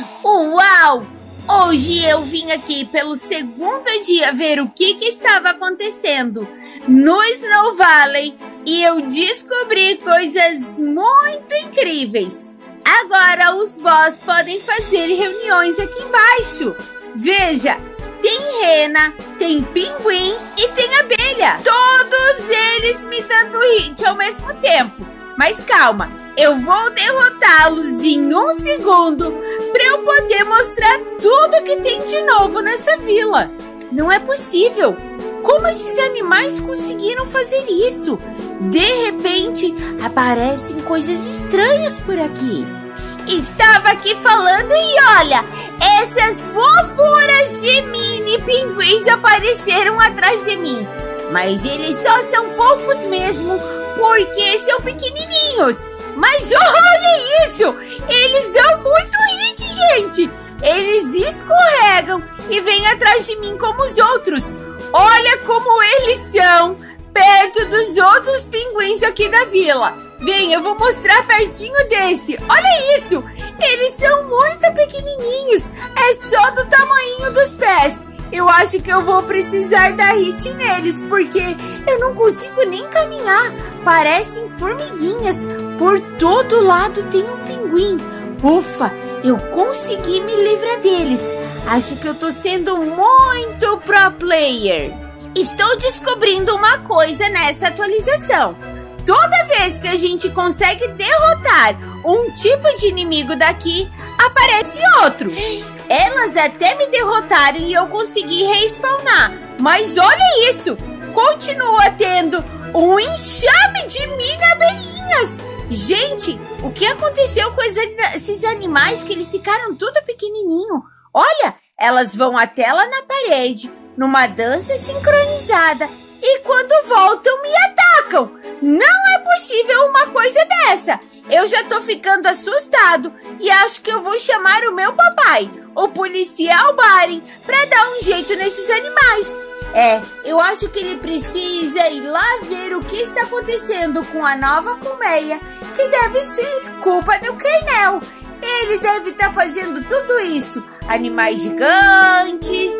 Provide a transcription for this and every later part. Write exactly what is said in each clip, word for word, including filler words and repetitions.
Uau! Hoje eu vim aqui pelo segundo dia ver o que, que estava acontecendo no Snow Valley e eu descobri coisas muito incríveis. Agora os boss podem fazer reuniões aqui embaixo. Veja, tem rena, tem pinguim e tem abelha. Todos eles me dando hit ao mesmo tempo. Mas calma, eu vou derrotá-los em um segundo para eu poder mostrar tudo que tem de novo nessa vila. Não é possível. Como esses animais conseguiram fazer isso? De repente, aparecem coisas estranhas por aqui. Estava aqui falando e olha, essas fofuras de mini pinguins apareceram atrás de mim. Mas eles só são fofos mesmo, porque são pequenininhos. Mas olha isso! Eles dão muito hit, gente! Eles escorregam e vêm atrás de mim como os outros. Olha como eles são perto dos outros pinguins aqui da vila. Vem, eu vou mostrar pertinho desse. Olha isso! Eles são muito pequenininhos. É só do tamanho dos pés. Eu acho que eu vou precisar dar hit neles, porque eu não consigo nem caminhar. Parecem formiguinhas. Por todo lado tem um pinguim. Ufa, eu consegui me livrar deles. Acho que eu tô sendo muito pro player. Estou descobrindo uma coisa nessa atualização. Toda vez que a gente consegue derrotar um tipo de inimigo daqui, aparece outro. Elas até me derrotaram e eu consegui respawnar. Mas olha isso! Continua tendo um enxame de mini abelhinhas. Gente, o que aconteceu com esses animais que eles ficaram tudo pequenininho? Olha, elas vão até lá na parede, numa dança sincronizada. E quando voltam, me atacam. Não é possível uma coisa dessa. Eu já tô ficando assustado e acho que eu vou chamar o meu papai, o policial Baren, pra dar um jeito nesses animais. É, eu acho que ele precisa ir lá ver o que está acontecendo com a nova colmeia, que deve ser culpa do Kernel. Ele deve estar fazendo tudo isso. Animais gigantes.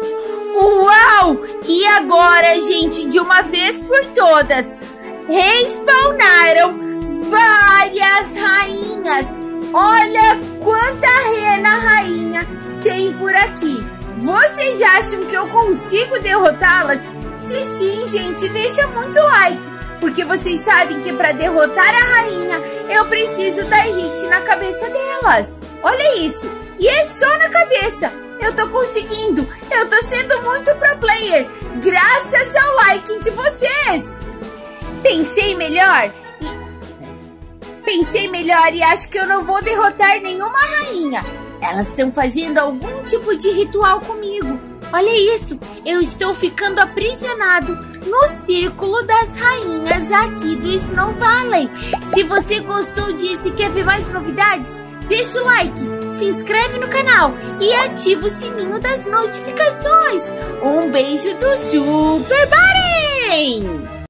Uau! E agora, gente, de uma vez por todas, respawnaram várias rainhas. Olha quanta rena rainha tem por aqui. Vocês acham que eu consigo derrotá-las? Se sim, gente, deixa muito like, porque vocês sabem que para derrotar a rainha eu preciso dar hit na cabeça delas. Olha isso, e é só na cabeça. Eu tô conseguindo, eu tô sendo muito pro player, graças ao like de vocês. Pensei melhor e... Pensei melhor e acho que eu não vou derrotar nenhuma rainha. Elas estão fazendo algum tipo de ritual comigo. Olha isso, eu estou ficando aprisionado no círculo das rainhas aqui do Snow Valley. Se você gostou disso e quer ver mais novidades, deixa o like, se inscreve no canal e ativa o sininho das notificações. Um beijo do Super Baren!